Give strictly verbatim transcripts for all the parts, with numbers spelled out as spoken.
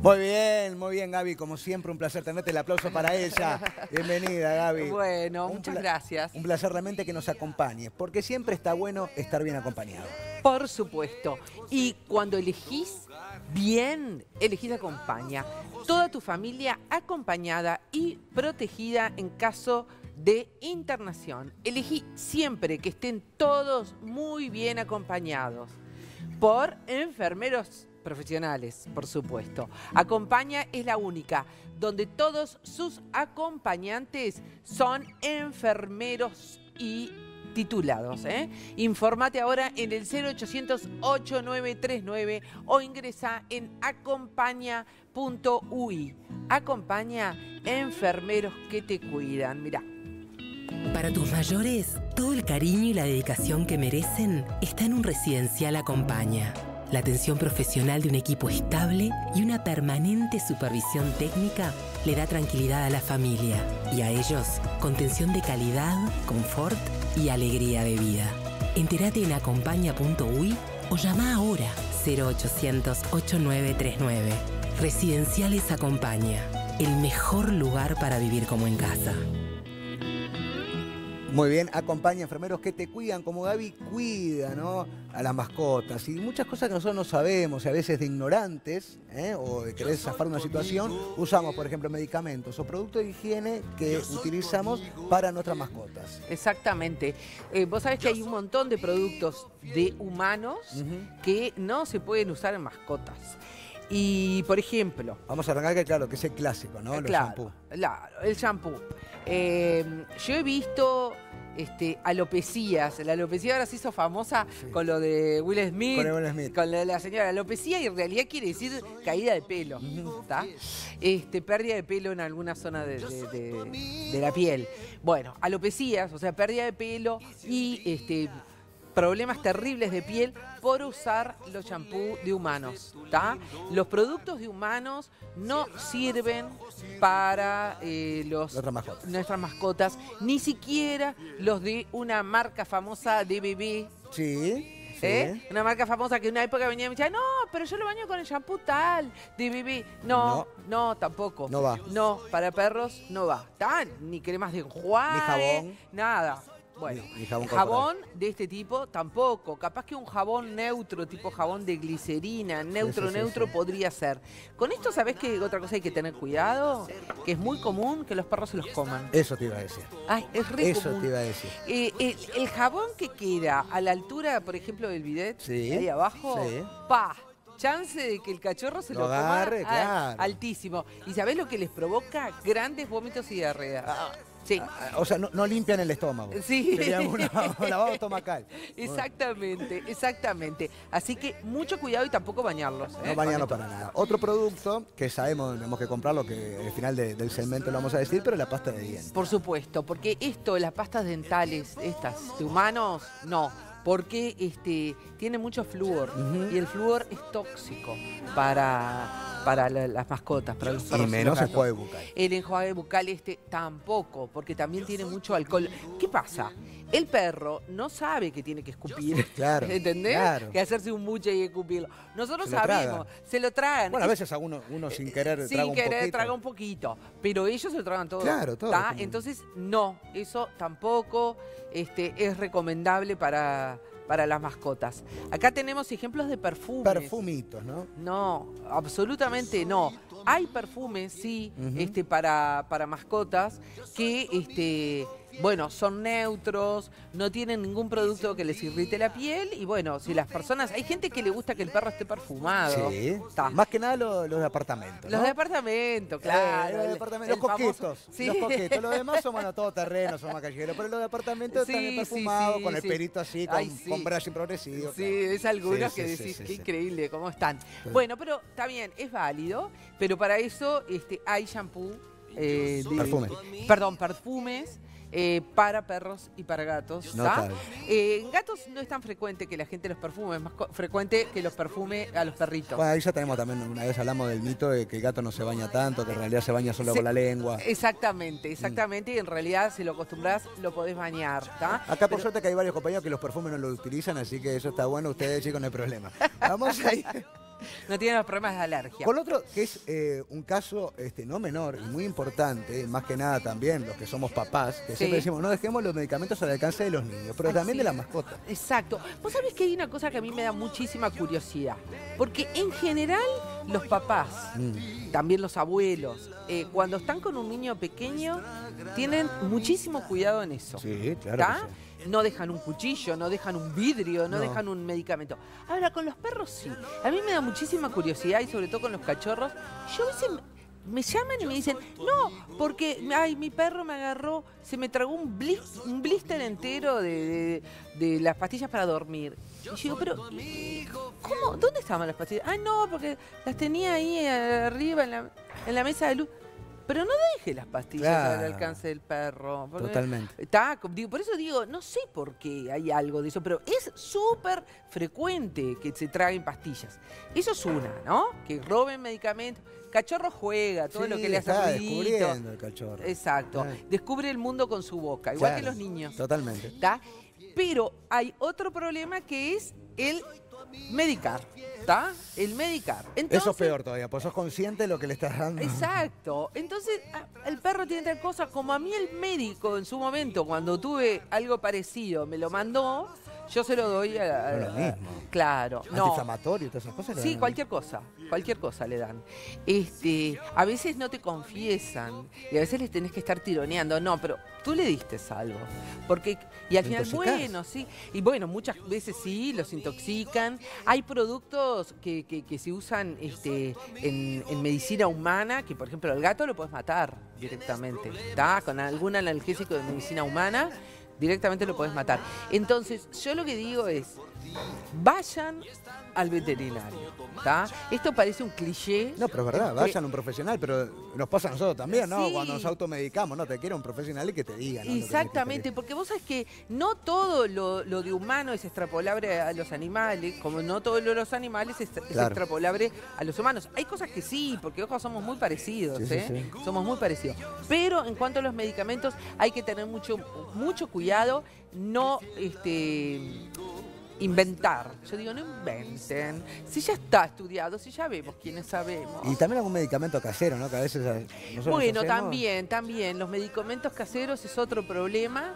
Muy bien, muy bien, Gaby. Como siempre, un placer tenerte. El aplauso para ella. Bienvenida, Gaby. Bueno, un muchas gracias. Un placer realmente que nos acompañes, porque siempre está bueno estar bien acompañado. Por supuesto. Y cuando elegís bien, elegís Acompaña. Toda tu familia acompañada y protegida en caso de internación. Elegí siempre que estén todos muy bien acompañados por enfermeros profesionales, por supuesto. Acompaña es la única donde todos sus acompañantes son enfermeros y titulados. ¿eh? Informate ahora en el cero ochocientos, ocho nueve tres nueve o ingresa en acompaña punto u i. Acompaña, enfermeros que te cuidan. Mirá. Para tus mayores, todo el cariño y la dedicación que merecen está en un residencial Acompaña. La atención profesional de un equipo estable y una permanente supervisión técnica le da tranquilidad a la familia y a ellos contención de calidad, confort y alegría de vida. Entérate en acompaña punto u i o llama ahora cero ochocientos, ocho nueve tres nueve. Residenciales Acompaña, el mejor lugar para vivir como en casa. Muy bien, acompaña enfermeros que te cuidan, como Gaby cuida, ¿no?, a las mascotas. Y muchas cosas que nosotros no sabemos, y a veces de ignorantes, ¿eh? o de querer zafar una situación, usamos, por ejemplo, medicamentos o productos de higiene que utilizamos para nuestras mascotas. Exactamente. Eh, vos sabés que hay un montón de productos de humanos uh-huh. que no se pueden usar en mascotas. Y, por ejemplo... Vamos a arrancar que, claro, que es el clásico, ¿no? Eh, Los claro, shampoos. Claro, el shampoo. Eh, yo he visto este, alopecias. La alopecia ahora se hizo famosa sí. con lo de Will Smith. Con el Will Smith. Con lo de la señora alopecia, y en realidad quiere decir caída de pelo. ¿Está? Este, pérdida de pelo en alguna zona de, de, de, de la piel. Bueno, alopecias, o sea, pérdida de pelo y... este problemas terribles de piel por usar los champús de humanos. ¿tá? Los productos de humanos no sirven para eh, los, mascotas. nuestras mascotas, ni siquiera los de una marca famosa de bebé. Sí. ¿Eh? Sí. Una marca famosa que en una época venía y me decía, no, pero yo lo baño con el shampoo tal, de bebé. No, no, no tampoco. No va. No, para perros no va. ¿tá? Ni cremas de enjuague, ni jabón. Nada. Bueno, ni, ni jabón, jabón de este tipo tampoco. Capaz que un jabón neutro, tipo jabón de glicerina, neutro, sí, sí, neutro, sí, sí. podría ser. Con esto, ¿sabés qué otra cosa hay que tener cuidado? Que es muy común que los perros se los coman. Eso te iba a decir. Ay, es re Eso común. te iba a decir. Eh, el, el jabón que queda a la altura, por ejemplo, del bidet, sí, ahí abajo, sí. pa, chance de que el cachorro se lo, lo agarre, coma claro. altísimo. ¿Y sabés lo que les provoca? Grandes vómitos y diarrea. Ah. Sí. O sea, no, no limpian el estómago. Sí. Sería un lavado estomacal. Exactamente, exactamente. Así que mucho cuidado y tampoco bañarlos. ¿eh? No bañarlos para nada. Otro producto que sabemos, tenemos que comprarlo, que al final de, del segmento lo vamos a decir, pero la pasta de dientes. Por supuesto, porque esto, las pastas dentales, estas, de humanos, no. Porque este, tiene mucho flúor uh-huh. y el flúor es tóxico para, para la, las mascotas, para los perros. Y menos el enjuague bucal. El enjuague bucal este tampoco, porque también tiene mucho alcohol. ¿Qué pasa? El perro no sabe que tiene que escupir, claro, ¿entendés? Claro. Que hacerse un buche y escupirlo. Nosotros se sabemos, traga. se lo tragan. Bueno, a veces a uno, uno sin querer sin traga un querer, poquito. traga un poquito, pero ellos se lo tragan todo. Claro, todo. Como... Entonces, no, eso tampoco este, es recomendable para... para las mascotas. Acá tenemos ejemplos de perfumes. Perfumitos, ¿no? No, absolutamente no. Hay perfumes, sí, uh-huh. este, para, para mascotas que, este, bueno, son neutros, no tienen ningún producto que les irrite la piel y, bueno, si las personas... Hay gente que le gusta que el perro esté perfumado. Sí. Está. Más que nada los, los de apartamento, ¿no? Los de apartamento, claro. Eh, los de apartamento. Los coquitos. Sí. Los coquitos. Los demás son, bueno, todo terreno, son más callejeros. Pero los de apartamento sí, están perfumados, sí, sí, con el sí. pelito así, con, sí. con brushing progresivo. Sí, claro. Es algunos sí, que sí, decís, sí, qué sí, increíble cómo están. Sí. Bueno, pero está bien, es válido, pero para eso este, hay shampoo. Eh, de, Perfume. Perdón, perfumes. Eh, para perros y para gatos. No eh, en gatos no es tan frecuente que la gente los perfume, es más frecuente que los perfume a los perritos. Bueno, ahí ya tenemos también, una vez hablamos del mito de que el gato no se baña tanto, que en realidad se baña solo se, con la lengua. Exactamente, exactamente, mm. y en realidad si lo acostumbrás lo podés bañar. ¿tá? Acá por Pero, suerte que hay varios compañeros que los perfumes no lo utilizan, así que eso está bueno, ustedes chicos no hay problema. Vamos a ir... no tienen los problemas de alergia. Con otro, que es eh, un caso este, no menor y muy importante, más que nada también los que somos papás, que Sí. siempre decimos, no dejemos los medicamentos al alcance de los niños, pero Ay, también sí. de las mascotas. Exacto. Vos sabés que hay una cosa que a mí me da muchísima curiosidad. Porque en general los papás, Mm. también los abuelos, eh, cuando están con un niño pequeño, tienen muchísimo cuidado en eso. Sí, claro. ¿Está? que sí. No dejan un cuchillo, no dejan un vidrio, no, No. dejan un medicamento. Ahora, con los perros sí. A mí me da muchísima curiosidad y sobre todo con los cachorros. Yo a veces me- me llaman y me dicen, no, porque ay, mi perro me agarró, se me tragó un, blis- un blister entero de, de- de las pastillas para dormir. Y yo digo, pero, ¿cómo? ¿Dónde estaban las pastillas? Ah, no, porque las tenía ahí arriba en la, en la mesa de luz. Pero no deje las pastillas Claro. al alcance del perro. porque- Totalmente. Está, digo, por eso digo, no sé por qué hay algo de eso, pero es súper frecuente que se traguen pastillas. Eso es una, ¿no? Que roben medicamentos. Cachorro juega, todo Sí, lo que le hace está ruidito. descubriendo el cachorro. Exacto. Claro. Descubre el mundo con su boca, igual que Claro, los niños. Totalmente. ¿Está? Pero hay otro problema que es el medicar. ¿Está? El medicar. Entonces, Eso es peor todavía, pues sos consciente de lo que le estás dando. Exacto. Entonces, a- el perro tiene tal cosa, como a mí el médico en su momento, cuando tuve algo parecido, me lo mandó, yo se lo doy a... a- No lo mismo. Claro. No. Antiinflamatorio y todas esas cosas. le Sí, dan. cualquier cosa, cualquier cosa le dan. Este, a veces no te confiesan y a veces les tenés que estar tironeando. No, pero tú le diste algo. Porque, y al Lo final, intoxicás. bueno, sí. Y bueno, muchas veces sí, los intoxican. Hay productos que, que- que se usan este, en, en medicina humana, que por ejemplo al gato lo puedes matar directamente. ¿Está? Con algún analgésico de medicina humana, directamente lo puedes matar. Entonces, yo lo que digo es, vayan al veterinario, ¿está? Esto parece un cliché. No, pero es verdad, Eh, vayan a un profesional, pero nos pasa a nosotros también, ¿no? Sí. Cuando nos automedicamos, no, te quiere un profesional y que te diga, ¿no? Lo que Exactamente, tenés que porque vos sabés que no todo lo, lo de humano es extrapolable a los animales, como no todo lo de los animales es, es Claro. extrapolable a los humanos. Hay cosas que sí, porque ojo, somos muy parecidos, Sí, sí, ¿eh? sí. Somos muy parecidos. Pero en cuanto a los medicamentos, hay que tener mucho, mucho cuidado, no este inventar. Yo digo, no inventen. Si ya está estudiado, si ya vemos quiénes sabemos. Y también algún medicamento casero, ¿no? Que a veces eh, nosotros Bueno, hacemos. también, también. Los medicamentos caseros es otro problema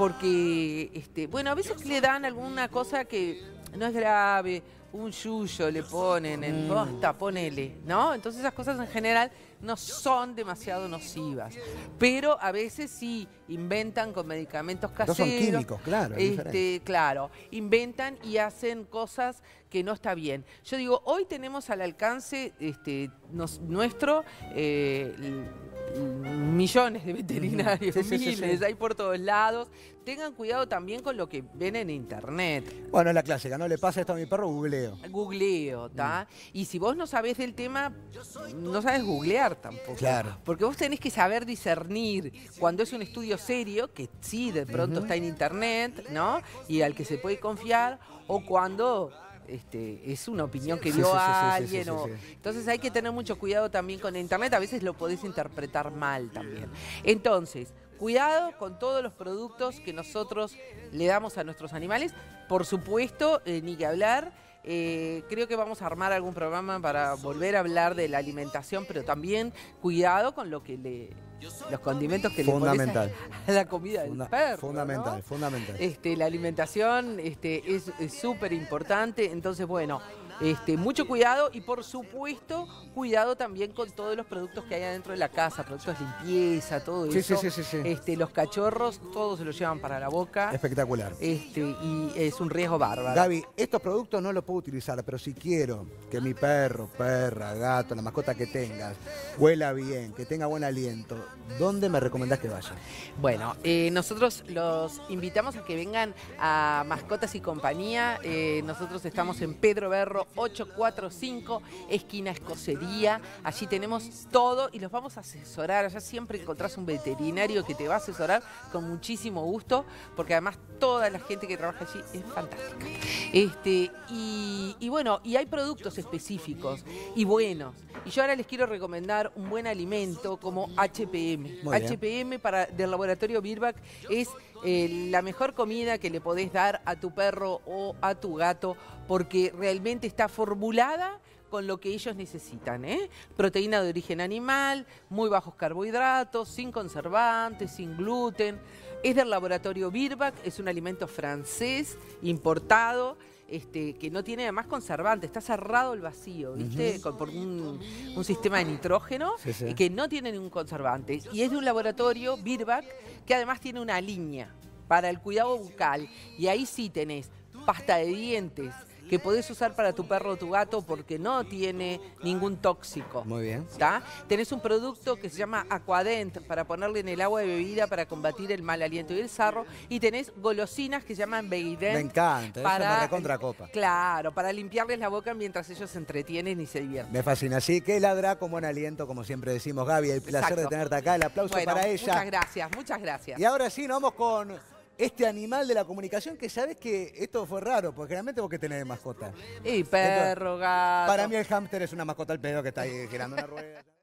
porque, este, bueno, a veces le dan alguna cosa que no es grave, un yuyo le ponen en Mm. posta, ponele, ¿no? Entonces esas cosas en general no son demasiado nocivas. Pero a veces sí inventan con medicamentos No caseros. son químicos, claro. es diferente. Este, claro, inventan y hacen cosas que no está bien. Yo digo, hoy tenemos al alcance este, nos- nuestro eh, l- l- millones de veterinarios, Sí, sí, sí, miles, sí. hay por todos lados. Tengan cuidado también con lo que ven en internet. Bueno, es la clásica, no le pasa esto a mi perro, googleo. Googleo, ¿está? Mm. Y si vos no sabés del tema, no sabes googlear tampoco. Claro. Porque vos tenés que saber discernir cuando es un estudio serio, que sí, de pronto Ujú. está en internet, ¿no? Y al que se puede confiar, o cuando este, es una opinión que Sí, dio sí, sí, sí, a sí, alguien. sí, o- sí. Entonces hay que tener mucho cuidado también con internet, a veces lo podés interpretar mal también. Entonces, cuidado con todos los productos que nosotros le damos a nuestros animales. Por supuesto, eh, ni que hablar. eh, creo que vamos a armar algún programa para volver a hablar de la alimentación, pero también cuidado con lo que le, los condimentos que Fundamental. le pones a, a la comida del Funda- perro. fundamental, ¿no? fundamental. Este, la alimentación este, es súper importante, entonces bueno, este, mucho cuidado y por supuesto cuidado también con todos los productos que hay adentro de la casa, productos de limpieza, todo Sí, sí, eso. sí, sí, sí. Este, los cachorros, todos se los llevan para la boca Espectacular. este, y es un riesgo bárbaro. Gaby, estos productos no los puedo utilizar, pero si quiero que mi perro, perra, gato, la mascota que tengas, huela bien, que tenga buen aliento, ¿dónde me recomendás que vaya? Bueno, eh, nosotros los invitamos a que vengan a Mascotas y Compañía. Eh, nosotros estamos en Pedro Berro ochocientos cuarenta y cinco, esquina Escocería. Allí tenemos todo y los vamos a asesorar. Allá siempre encontrás un veterinario que te va a asesorar con muchísimo gusto, porque además toda la gente que trabaja allí es fantástica. Este, y, y bueno, y hay productos específicos y buenos. Y yo ahora les quiero recomendar un buen alimento como H P M. Muy bien. H P M para, del laboratorio Virbac es eh, la mejor comida que le podés dar a tu perro o a tu gato porque realmente está formulada con lo que ellos necesitan, ¿eh? Proteína de origen animal, muy bajos carbohidratos, sin conservantes, sin gluten. Es del laboratorio Virbac, es un alimento francés importado. Este, que no tiene además conservante, está cerrado el vacío, ¿viste? Uh-huh. Con, por un, un sistema de nitrógeno, sí, sí. que no tiene ningún conservante. Y es de un laboratorio, Virbac, que además tiene una línea para el cuidado bucal. Y ahí sí tenés pasta de dientes, que podés usar para tu perro o tu gato porque no tiene ningún tóxico. Muy bien. ¿Tá? Tenés un producto que se llama Aquadent para ponerle en el agua de bebida para combatir el mal aliento y el sarro. Y tenés golosinas que se llaman Beident. Me encanta, para, eso me recontra copa. Claro, para limpiarles la boca mientras ellos se entretienen y se divierten. Me fascina. Así que ladra con buen aliento, como siempre decimos. Gaby, el placer Exacto. de tenerte acá. El aplauso bueno, para ella. Muchas gracias, muchas gracias. Y ahora sí, nos vamos con este animal de la comunicación que sabes que esto fue raro, porque generalmente vos que tenés de mascota. Y perro, gato. Para mí el hámster es una mascota al pedo que está ahí girando una rueda.